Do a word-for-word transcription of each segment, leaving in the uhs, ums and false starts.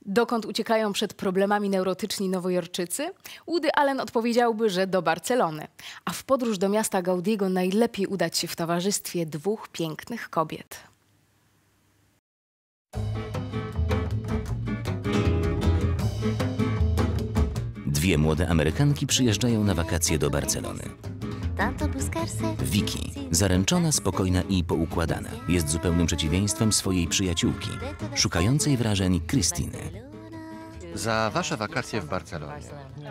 Dokąd uciekają przed problemami neurotyczni nowojorczycy? Woody Allen odpowiedziałby, że do Barcelony. A w podróż do miasta Gaudiego najlepiej udać się w towarzystwie dwóch pięknych kobiet. Dwie młode Amerykanki przyjeżdżają na wakacje do Barcelony. Vicky, zaręczona, spokojna i poukładana, jest zupełnym przeciwieństwem swojej przyjaciółki, szukającej wrażeń Krystyny. Za wasze wakacje w Barcelonie.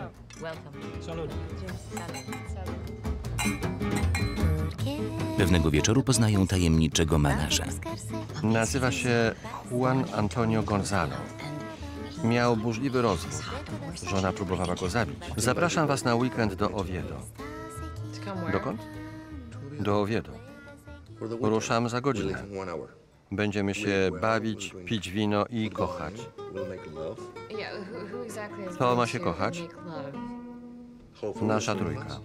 Pewnego wieczoru poznają tajemniczego malarza. Nazywa się Juan Antonio Gonzalo. Miał burzliwy rozwód. Żona próbowała go zabić. Zapraszam was na weekend do Oviedo. Dokąd? Do Oviedo. Ruszam za godzinę. Będziemy się bawić, pić wino i kochać. Kto ma się kochać? Nasza trójka.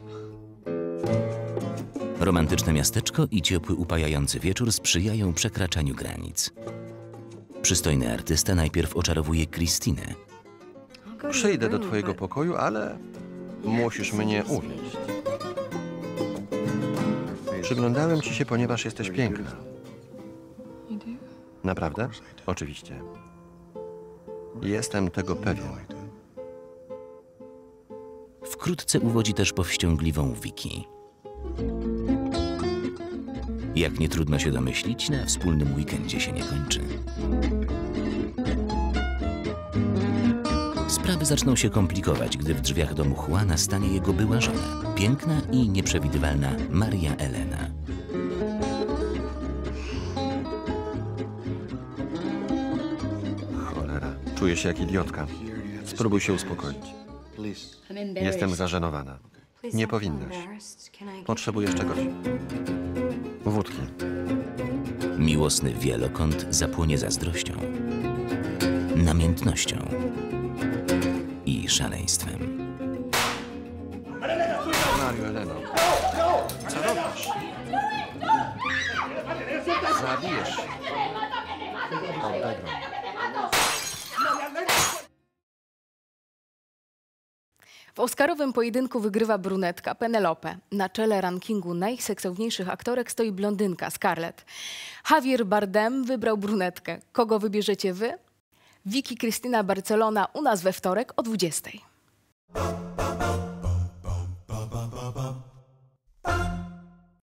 Romantyczne miasteczko i ciepły, upajający wieczór sprzyjają przekraczaniu granic. Przystojny artysta najpierw oczarowuje Krystynę. Przyjdę do twojego pokoju, ale musisz mnie uwieść. Przyglądałem ci się, ponieważ jesteś piękna. Naprawdę? Oczywiście. Jestem tego pewien. Wkrótce uwodzi też powściągliwą Vicky. Jak nie trudno się domyślić, na wspólnym weekendzie się nie kończy. Sprawy zaczną się komplikować, gdy w drzwiach domu Juana stanie jego była żona, piękna i nieprzewidywalna Maria Elena. Cholera, czuję się jak idiotka. Spróbuj się uspokoić. Jestem zażenowana. Nie powinnaś. Potrzebujesz czegoś. Wódki. Miłosny wielokąt zapłonie zazdrością, namiętnością i szaleństwem. Mario, Eleno. Co robisz? Zabijesz się. Odegram. W oscarowym pojedynku wygrywa brunetka Penelope. Na czele rankingu najseksowniejszych aktorek stoi blondynka Scarlett. Javier Bardem wybrał brunetkę. Kogo wybierzecie wy? Vicky Cristina Barcelona u nas we wtorek o dwudziestej.